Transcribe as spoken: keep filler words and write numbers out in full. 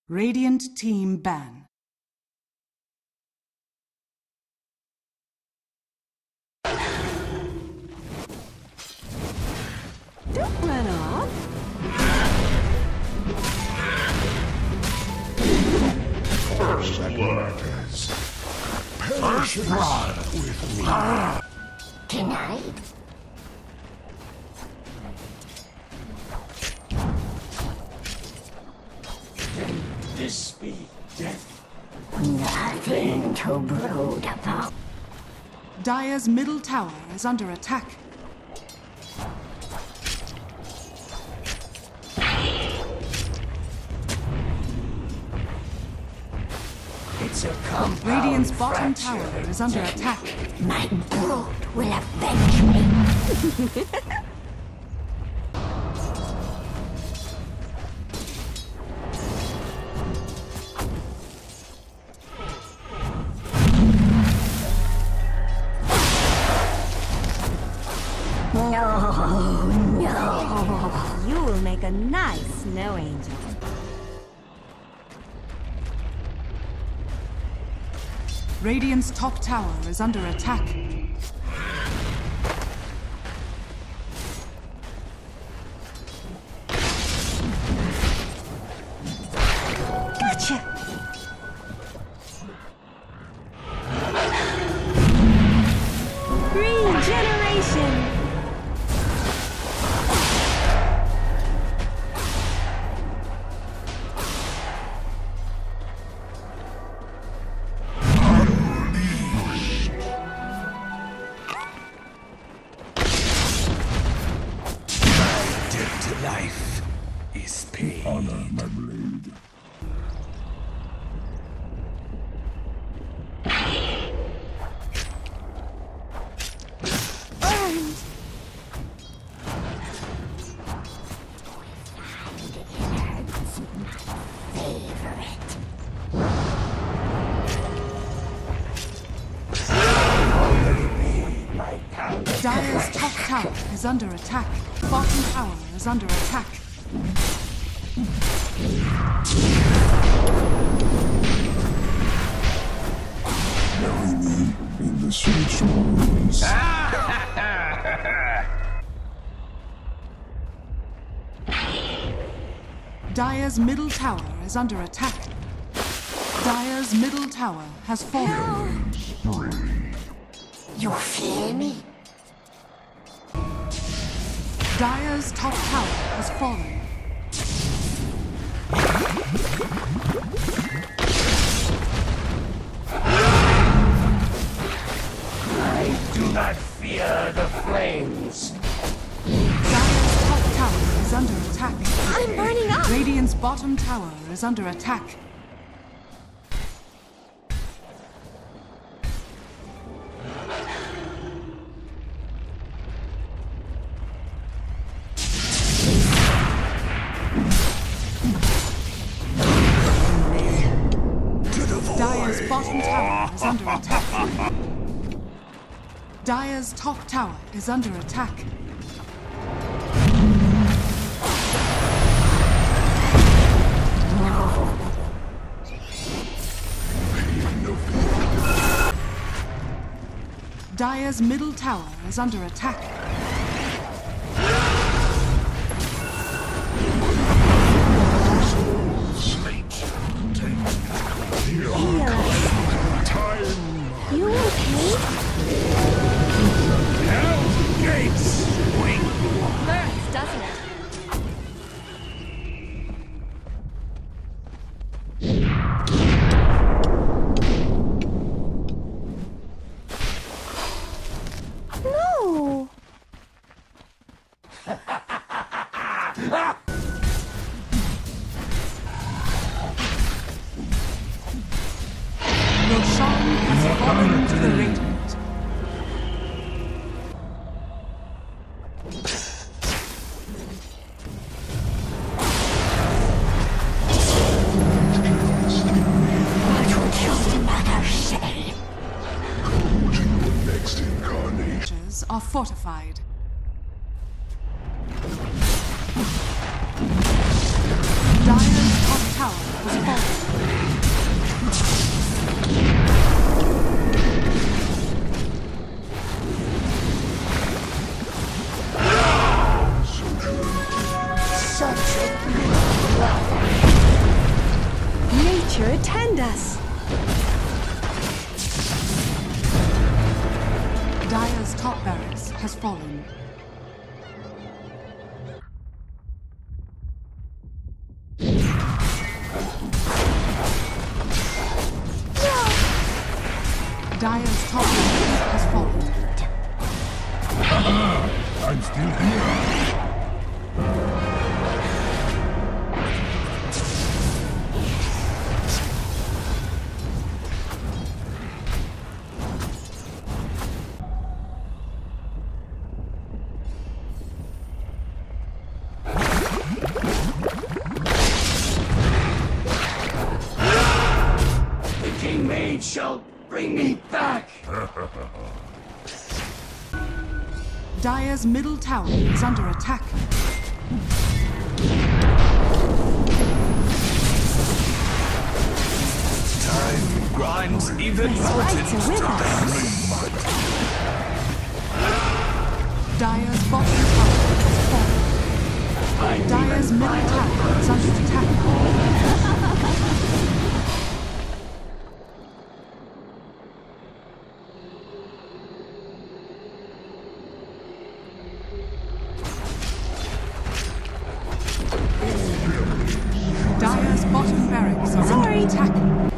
Radiant team ban. Don't run off. First blood. First blood with me. Tonight? This be death. Nothing to brood about. Dire's middle tower is under attack. It's a compound Radiant's bottom fracture. tower is under attack. My brood will avenge me. No, no. You will make a nice snow angel. Radiant's top tower is under attack. Gotcha. Regeneration. Life is pain. Honor my blade. Earned. Dire's top tower is under attack. Bottom tower is under attack. Bury me in the search ruins. Dire's middle tower is under attack. Dire's middle tower has fallen. You fear me? Dire's top tower has fallen. I do not fear the flames. Dire's top tower is under attack. I'm burning up. Radiant's bottom tower is under attack. Dire's bottom tower is under attack. Dire's top tower is under attack. Dire's middle tower is under attack. You okay? Hell's gates swing. Burns, doesn't it? No. Roshan has fallen to the Radiant. What would your mother say? Next incarnation. Structures are fortified. Dire's top tower has fallen. Nature attend us. Dire's top barracks has fallen. Dire's top barracks has fallen. I'm still here. The King Mage shall bring me back! Dire's middle tower is under attack. Time grinds even Rights are with us. Dire's bottom tower has fallen. Dire's middle tower is under attack. Dire's bottom barracks are Sorry. under attack.